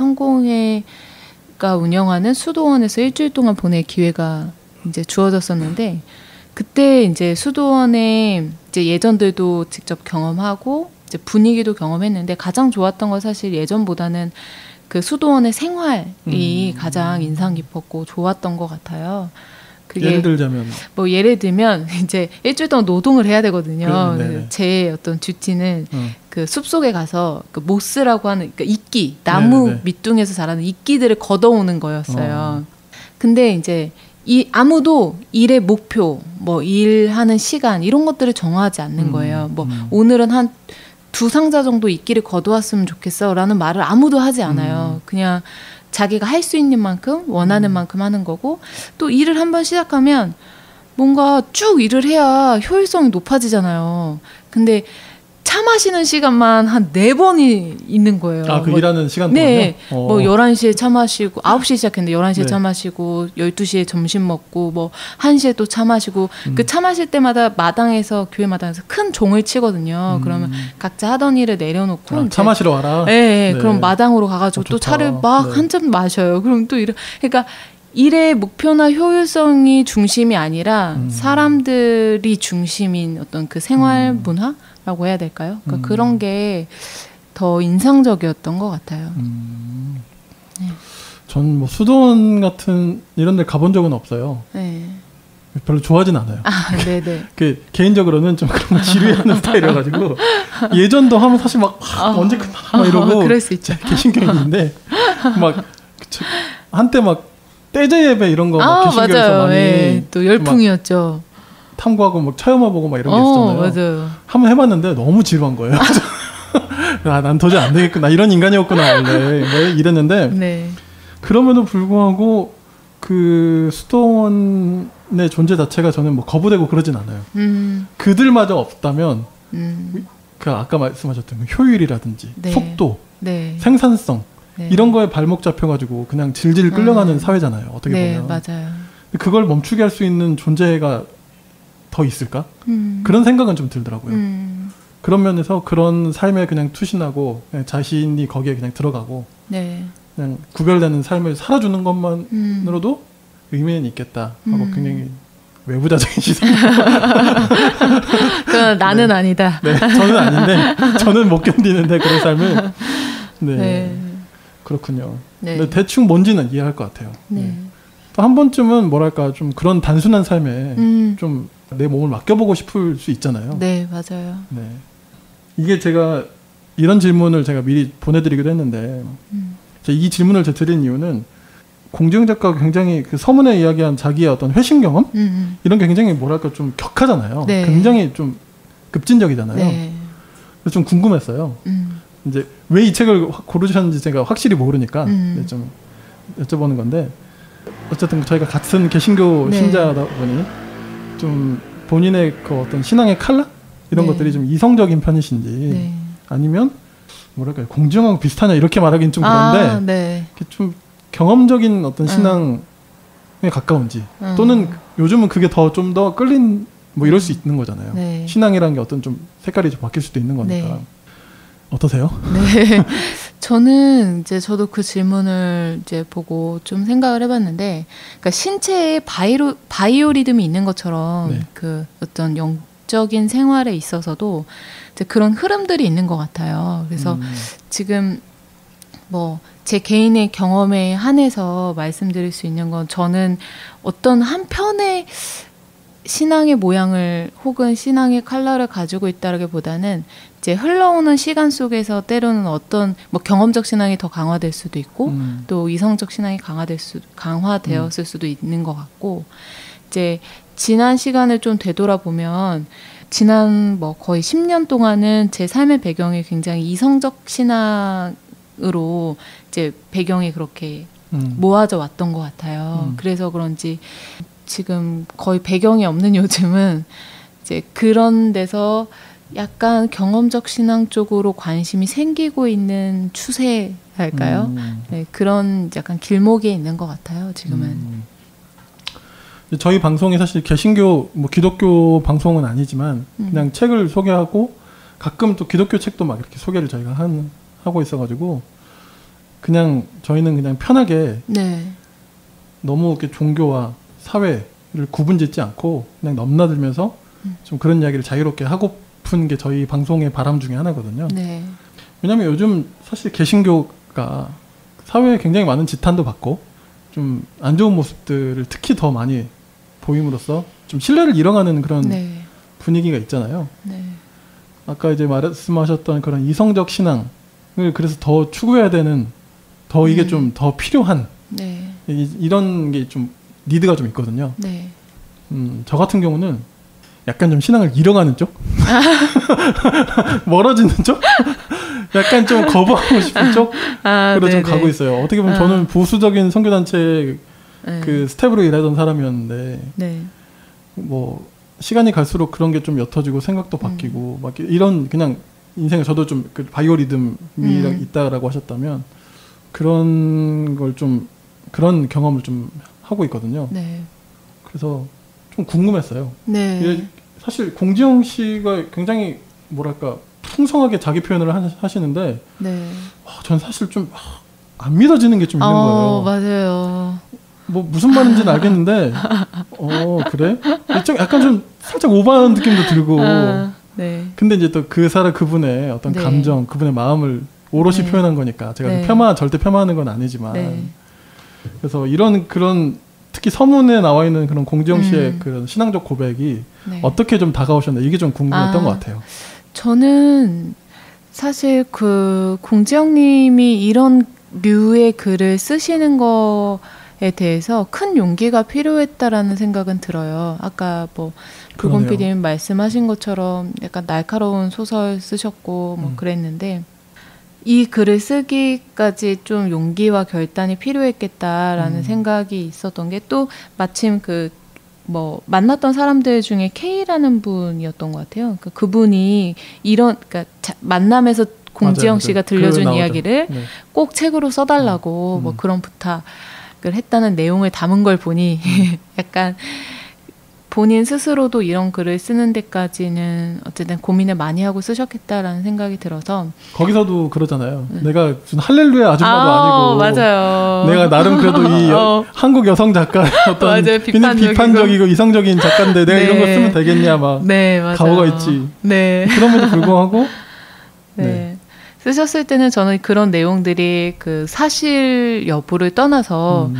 운영하는 수도원에서 일주일 동안 보낼 기회가 이제 주어졌었는데 그때 이제 수도원의 이제 예전들도 직접 경험하고 이제 분위기도 경험했는데 가장 좋았던 건 사실 예전보다는 그 수도원의 생활이 가장 인상 깊었고 좋았던 것 같아요. 그게 예를 들자면 뭐 예를 들면 이제 일주일 동안 노동을 해야 되거든요. 네네. 제 어떤 듀티는 그 숲속에 가서 그 모스라고 하는 그러니까 이끼 나무 네네. 밑둥에서 자라는 이끼들을 걷어오는 거였어요. 근데 이제 아무도 일의 목표, 뭐 일하는 시간 이런 것들을 정하지 않는 거예요. 뭐 오늘은 한 2상자 정도 이끼를 거두었으면 좋겠어라는 말을 아무도 하지 않아요. 그냥 자기가 할 수 있는 만큼 원하는 만큼 하는 거고 또 일을 한번 시작하면 뭔가 쭉 일을 해야 효율성이 높아지잖아요. 근데 차 마시는 시간만 한 4번이 있는 거예요. 그 뭐, 일하는 시간 네. 동안요? 뭐 11시에 차 마시고 9시에 시작했는데 11시에 네. 차 마시고 12시에 점심 먹고 뭐 1시에 또 차 마시고 그 차 마실 때마다 마당에서 교회 마당에서 큰 종을 치거든요. 그러면 각자 하던 일을 내려놓고 차 마시러 와라. 네, 네. 그럼 마당으로 가가지고 또 좋다. 차를 막 네. 한 잔 마셔요. 그럼 또 그러니까 일의 목표나 효율성이 중심이 아니라 사람들이 중심인 어떤 그 생활 문화라고 해야 될까요? 그러니까 그런 게 더 인상적이었던 것 같아요. 네. 전 뭐 수도원 같은 이런 데 가본 적은 없어요. 네. 별로 좋아하진 않아요. 네네. 그 개인적으로는 좀 그런 거 지루해하는 스타일이라가지고 예전도 하면 사실 막 언제 끝나 막 이러고 그럴 수 있죠. 개신경이 있는데 막 한때 막 떼제 예배 이런 거 막 개신교에서 맞아요. 많이 네. 또 열풍이었죠. 탐구하고 막 체험해보고 막 이런 게 있었잖아요. 맞아요. 한번 해봤는데 너무 지루한 거예요. 난 도저히 안 되겠구나. 이런 인간이었구나 원래 뭐 이랬는데 네. 그럼에도 불구하고 그 수도원의 존재 자체가 저는 뭐 거부되고 그러진 않아요. 그들마저 없다면 그 아까 말씀하셨던 그 효율이라든지 네. 속도, 네. 생산성 네. 이런 거에 발목 잡혀가지고 그냥 질질 끌려가는 사회잖아요. 어떻게 네, 보면. 맞아요. 그걸 멈추게 할 수 있는 존재가 더 있을까? 그런 생각은 좀 들더라고요. 그런 면에서 그런 삶에 그냥 투신하고 그냥 자신이 거기에 그냥 들어가고 네. 그냥 구별되는 삶을 살아주는 것만으로도 의미는 있겠다 하고 굉장히 외부자적인 시선. 그건 나는 아니다. 네, 저는 아닌데 저는 못 견디는데 그런 삶을. 네, 네. 그렇군요. 네. 근데 대충 뭔지는 이해할 것 같아요. 네. 또 한 번쯤은 뭐랄까 좀 그런 단순한 삶에 좀 내 몸을 맡겨보고 싶을 수 있잖아요. 네, 맞아요. 네. 이게 제가 이런 질문을 제가 미리 보내드리기도 했는데 이 질문을 제가 드린 이유는 공지영 작가가 굉장히 그 서문에 이야기한 자기의 어떤 회심 경험 이런 게 굉장히 뭐랄까 좀 격하잖아요. 네. 굉장히 좀 급진적이잖아요. 네. 그래서 좀 궁금했어요. 이제 왜 이 책을 고르셨는지 제가 확실히 모르니까 좀 여쭤보는 건데 어쨌든 저희가 같은 개신교 네. 신자다 보니 좀 본인의 그 어떤 신앙의 컬러 이런 네. 것들이 좀 이성적인 편이신지 네. 아니면 뭐랄까요 공지영하고 비슷하냐 이렇게 말하기는 좀 그런데 네. 좀 경험적인 어떤 신앙에 가까운지 또는 요즘은 그게 더 좀 더 끌린 뭐 이럴 수 있는 거잖아요. 네. 신앙이라는 게 어떤 좀 색깔이 좀 바뀔 수도 있는 거니까. 네. 어떠세요? 네. 저는 이제 저도 그 질문을 이제 보고 좀 생각을 해봤는데, 그러니까 신체에 바이오리듬이 있는 것처럼 네. 그 어떤 영적인 생활에 있어서도 이제 그런 흐름들이 있는 것 같아요. 그래서 지금 뭐 제 개인의 경험에 한해서 말씀드릴 수 있는 건 저는 어떤 한편의 신앙의 모양을 혹은 신앙의 컬러를 가지고 있다기보다는 이제 흘러오는 시간 속에서 때로는 어떤 뭐 경험적 신앙이 더 강화될 수도 있고 또 이성적 신앙이 강화되었을 수도 있는 것 같고 이제 지난 시간을 좀 되돌아보면 지난 뭐 거의 10년 동안은 제 삶의 배경이 굉장히 이성적 신앙으로 이제 배경이 그렇게 모아져 왔던 것 같아요. 그래서 그런지 지금 거의 배경이 없는 요즘은 이제 그런 데서 약간 경험적 신앙 쪽으로 관심이 생기고 있는 추세랄까요? 네, 그런 약간 길목에 있는 것 같아요. 지금은. 저희 방송이 사실 개신교, 뭐 기독교 방송은 아니지만 그냥 책을 소개하고 가끔 또 기독교 책도 막 이렇게 소개를 저희가 하고 있어가지고 그냥 저희는 그냥 편하게 네. 너무 이렇게 종교와 사회를 구분짓지 않고 그냥 넘나들면서 좀 그런 이야기를 자유롭게 하고픈 게 저희 방송의 바람 중에 하나거든요. 네. 왜냐면 요즘 사실 개신교가 사회에 굉장히 많은 지탄도 받고 좀 안 좋은 모습들을 특히 더 많이 보임으로써 좀 신뢰를 잃어가는 그런 네. 분위기가 있잖아요. 네. 아까 이제 말씀하셨던 그런 이성적 신앙을 그래서 더 추구해야 되는 더 이게 좀 더 필요한 네. 이런 게 좀 니드가 좀 있거든요. 네. 저 같은 경우는 약간 좀 신앙을 잃어가는 쪽? 멀어지는 쪽? 약간 좀 거부하고 싶은 쪽으로 좀 가고 있어요. 어떻게 보면 저는 보수적인 선교단체 그 스텝으로 일하던 사람이었는데 네. 뭐 시간이 갈수록 그런 게 좀 옅어지고 생각도 바뀌고 막 이런 그냥 인생에 저도 좀 그 바이오리듬이 있다라고 하셨다면 그런 걸 좀 그런 경험을 좀 하고 있거든요. 네. 그래서 좀 궁금했어요. 네. 사실 공지영 씨가 굉장히 뭐랄까 풍성하게 자기 표현을 하시는데 네. 전 사실 좀 안 믿어지는 게 좀 있는 거예요. 맞아요. 뭐 무슨 말인지는 알겠는데 그래? 좀 약간 좀 살짝 오버하는 느낌도 들고 네. 근데 이제 또 그 사람 그분의 어떤 네. 감정 그분의 마음을 오롯이 네. 표현한 거니까 제가 네. 절대 폄하하는 건 아니지만 네. 그래서 그런 특히 서문에 나와 있는 그런 공지영 씨의 그런 신앙적 고백이 네. 어떻게 좀 다가오셨나 이게 좀 궁금했던 것 같아요. 저는 사실 그 공지영님이 이런 류의 글을 쓰시는 거에 대해서 큰 용기가 필요했다라는 생각은 들어요. 아까 뭐 불곰 PD님 말씀하신 것처럼 약간 날카로운 소설 쓰셨고 뭐 그랬는데 이 글을 쓰기까지 좀 용기와 결단이 필요했겠다라는 생각이 있었던 게 또 마침 뭐 만났던 사람들 중에 K라는 분이었던 것 같아요. 그분이 그러니까 만남에서 공지영 씨가 들려준 이야기를 네. 꼭 책으로 써달라고 뭐 그런 부탁을 했다는 내용을 담은 걸 보니 약간 본인 스스로도 이런 글을 쓰는 데까지는 어쨌든 고민을 많이 하고 쓰셨겠다라는 생각이 들어서 거기서도 그러잖아요. 내가 무슨 할렐루야 아줌마도 아니고 맞아요. 내가 나름 그래도 이 한국 여성 작가의 어떤 맞아요. 비판적이고 이성적인 작가인데 내가 네. 이런 거 쓰면 되겠냐 막 네, 맞아요. 각오가 있지. 네. 그럼에도 불구하고 네. 쓰셨을 때는 저는 그런 내용들이 그 사실 여부를 떠나서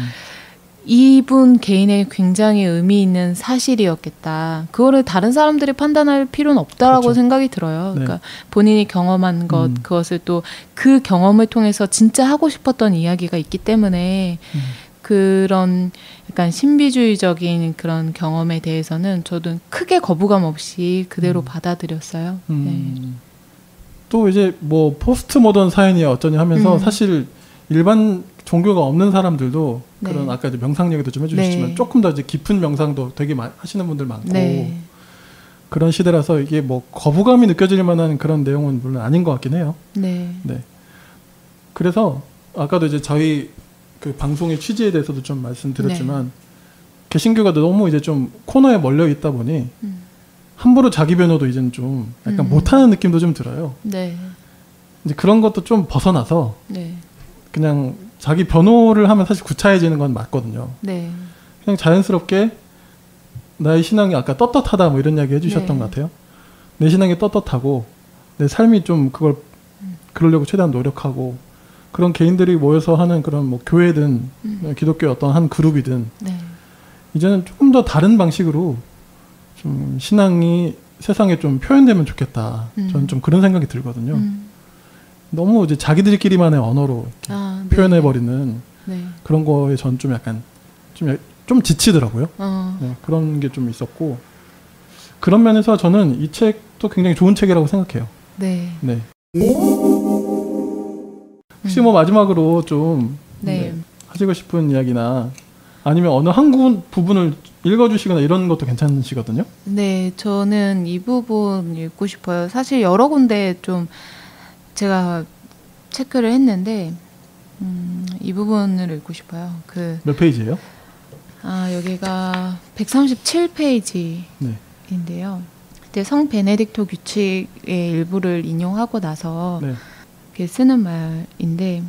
이분 개인에 굉장히 의미 있는 사실이었겠다. 그거를 다른 사람들이 판단할 필요는 없다라고 그렇죠. 생각이 들어요. 네. 그러니까 본인이 경험한 것, 그것을 또 그 경험을 통해서 진짜 하고 싶었던 이야기가 있기 때문에 그런 약간 신비주의적인 그런 경험에 대해서는 저도 크게 거부감 없이 그대로 받아들였어요. 네. 또 이제 뭐 포스트 모던 사연이야 어쩌니 하면서 사실 일반 종교가 없는 사람들도 네. 그런 아까 이제 명상 얘기도 좀 해주셨지만 네. 조금 더 이제 깊은 명상도 되게 하시는 분들 많고 네. 그런 시대라서 이게 뭐 거부감이 느껴질 만한 그런 내용은 물론 아닌 것 같긴 해요. 네. 네. 그래서 아까도 이제 저희 그 방송의 취지에 대해서도 좀 말씀드렸지만 개신교가 너무 이제 좀 코너에 몰려 있다 보니 함부로 자기 변호도 이제는 좀 약간 못하는 느낌도 좀 들어요. 네. 이제 그런 것도 좀 벗어나서 네. 그냥 자기 변호를 하면 사실 구차해지는 건 맞거든요. 네. 그냥 자연스럽게 나의 신앙이 아까 떳떳하다 뭐 이런 이야기 해주셨던 것 같아요. 내 신앙이 떳떳하고 내 삶이 좀 그걸 그러려고 최대한 노력하고 그런 개인들이 모여서 하는 그런 뭐 교회든 기독교의 어떤 한 그룹이든 네. 이제는 조금 더 다른 방식으로 좀 신앙이 세상에 좀 표현되면 좋겠다. 저는 좀 그런 생각이 들거든요. 너무 이제 자기들끼리만의 언어로 네. 표현해버리는 네. 그런 거에 전 좀 약간 좀 지치더라고요. 네, 그런 게 좀 있었고 그런 면에서 저는 이 책도 굉장히 좋은 책이라고 생각해요. 네. 네. 혹시 뭐 마지막으로 좀 네. 하시고 싶은 이야기나 아니면 어느 한 부분을 읽어주시거나 이런 것도 괜찮으시거든요. 네, 저는 이 부분 읽고 싶어요. 사실 여러 군데 좀 제가 체크를 했는데 이 부분을 읽고 싶어요. 몇 페이지예요? 여기가 137페이지인데요. 네. 그때 성 베네딕토 규칙의 일부를 인용하고 나서 네. 이렇게 쓰는 말인데,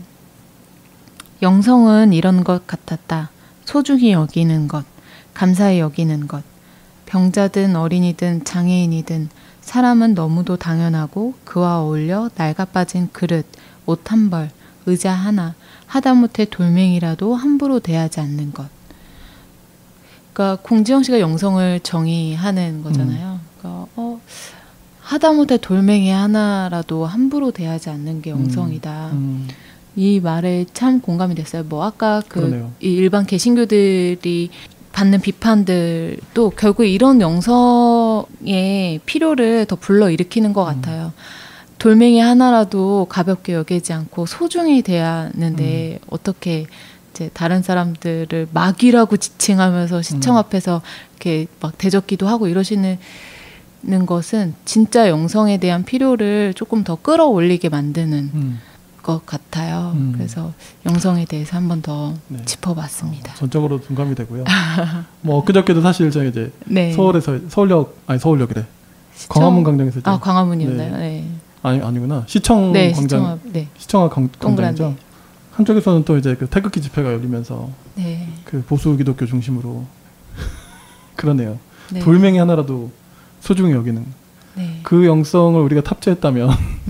영성은 이런 것 같았다. 소중히 여기는 것, 감사히 여기는 것. 병자든 어린이든 장애인이든 사람은 너무도 당연하고 그와 어울려 낡아빠진 그릇, 옷 한 벌, 의자 하나, 하다못해 돌멩이라도 함부로 대하지 않는 것. 그러니까 공지영 씨가 영성을 정의하는 거잖아요. 그러니까 하다못해 돌멩이 하나라도 함부로 대하지 않는 게 영성이다. 이 말에 참 공감이 됐어요. 뭐 아까 이 일반 개신교들이 받는 비판들도 결국 이런 영성의 필요를 더 불러일으키는 것 같아요. 돌멩이 하나라도 가볍게 여기지 않고 소중히 대하는데 어떻게 이제 다른 사람들을 마귀라고 지칭하면서 시청 앞에서 이렇게 막 대적기도 하고 이러시는 것은 진짜 영성에 대한 필요를 조금 더 끌어올리게 만드는 것 같아요. 그래서 영성에 대해서 한 번 더 짚어봤습니다. 전적으로 동감이 되고요. 뭐 엊그저께도 사실 제가 이제 네. 서울역이래. 광화문 광장에서 이제 광화문이었나요? 네. 아니구나. 시청 네, 광장. 시청 앞 광장이죠. 한쪽에서는 또 이제 그 태극기 집회가 열리면서 그 보수 기독교 중심으로 그러네요. 네. 돌멩이 하나라도 소중히 여기는 그 영성을 우리가 탑재했다면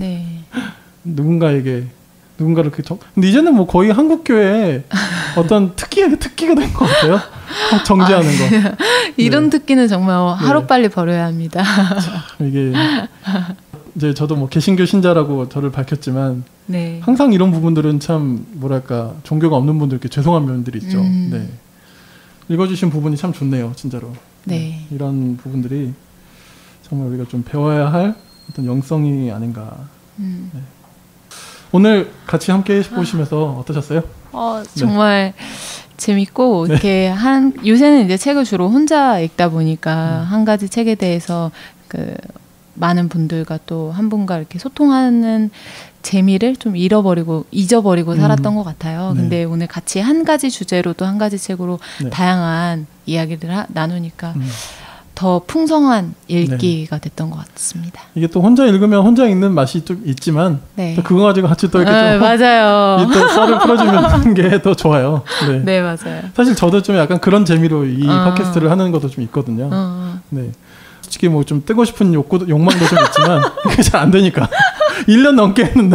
누군가를 근데 이제는 뭐 거의 한국 교회에 어떤 특기가 된 것 같아요. 정지하는 거. 이런 특기는 정말 하루 빨리 버려야 합니다. 이게 이제 저도 뭐 개신교 신자라고 저를 밝혔지만 항상 이런 부분들은 참 뭐랄까 종교가 없는 분들께 죄송한 면들이 있죠. 네. 읽어주신 부분이 참 좋네요, 진짜로. 네. 이런 부분들이 정말 우리가 좀 배워야 할 어떤 영성이 아닌가. 네. 오늘 같이 함께 보시면서 어떠셨어요? 정말 재밌고 이렇게 요새는 이제 책을 주로 혼자 읽다 보니까 한 가지 책에 대해서 많은 분들과 또 한 분과 이렇게 소통하는 재미를 좀 잊어버리고 살았던 것 같아요. 근데 오늘 같이 한 가지 주제로도 한 가지 책으로 다양한 이야기를 나누니까 더 풍성한 읽기가 됐던 것 같습니다. 이게 또 혼자 읽으면 혼자 읽는 맛이 좀 있지만 또 그거 가지고 같이 또 이렇게 좀 맞아요. 또 썰을 풀어주는 게 더 좋아요. 네, 맞아요. 사실 저도 좀 약간 그런 재미로 이 팟캐스트를 하는 것도 좀 있거든요. 네. 솔직히 뭐 좀 뜨고 싶은 욕망도 좀 있지만 그게 잘 안 되니까 1년 넘게 했는데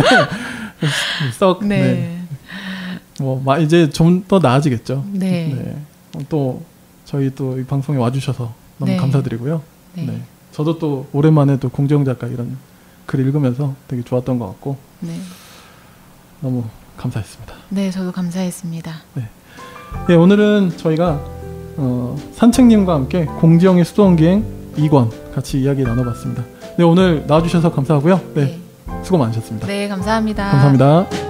뭐 이제 좀 더 나아지겠죠. 또 저희 또 이 방송에 와주셔서 너무 감사드리고요. 저도 또 오랜만에 또 공지영 작가 이런 글 읽으면서 되게 좋았던 것 같고 너무 감사했습니다. 네, 저도 감사했습니다. 네, 오늘은 저희가 산책님과 함께 공지영의 수도원기행 2권 같이 이야기 나눠봤습니다. 네, 오늘 나와주셔서 감사하고요. 네, 수고 많으셨습니다. 네, 감사합니다. 감사합니다.